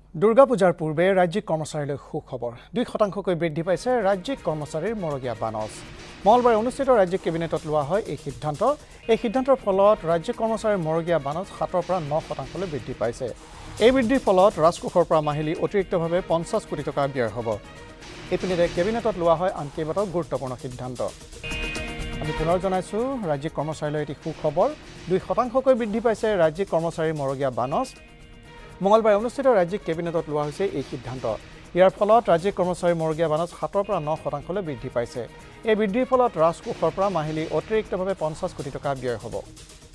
দুৰ্গা পূজাৰ পূৰ্বে ৰাজ্যিক কৰ্মচাৰীলৈ সুখবৰ 2% বৃদ্ধি পাইছে ৰাজ্যিক কৰ্মচাৰীৰ মৰগীয়া বানচ মঙলবাৰে অনুষ্ঠিত ৰাজ্যিক কেবিনেটত লোৱা হয় এই সিদ্ধান্তৰ ফলত ৰাজ্যিক কৰ্মচাৰীৰ মৰগীয়া বানচ 7 পৰা 9% লৈ বৃদ্ধি পাইছে এই বৃদ্ধিৰ ফলত ৰাজকোষৰ পৰা মাহিলী অতিৰিক্তভাৱে 50 কোটি টকা ব্যয় হ'ব ইপিনে কেবিনেটত লোৱা হয় আন কেইবাটাও গুৰুত্বপূৰ্ণ সিদ্ধান্ত আমি পুনৰ জনাইছো ৰাজ্যিক কৰ্মচাৰীলৈ এটি সুখবৰ 2% বৃদ্ধি পাইছে ৰাজ্যিক কৰ্মচাৰীৰ মৰগীয়া বানচ মঙলবাৰে অনুষ্ঠিত ৰাজ্যিক কেবিনেটত লোৱা হৈছে এই সিদ্ধান্ত ইয়াৰ ফলত ৰাজ্যিক কৰ্মচাৰীৰ মৰগীয়া বানচ 7 পৰা 9% লৈ বৃদ্ধি পাইছে এই বৃদ্ধিৰ ফলত ৰাজকোষৰ পৰা মাহিলী অতিৰিক্তভাৱে 50 কোটি টকা ব্যয় হ'ব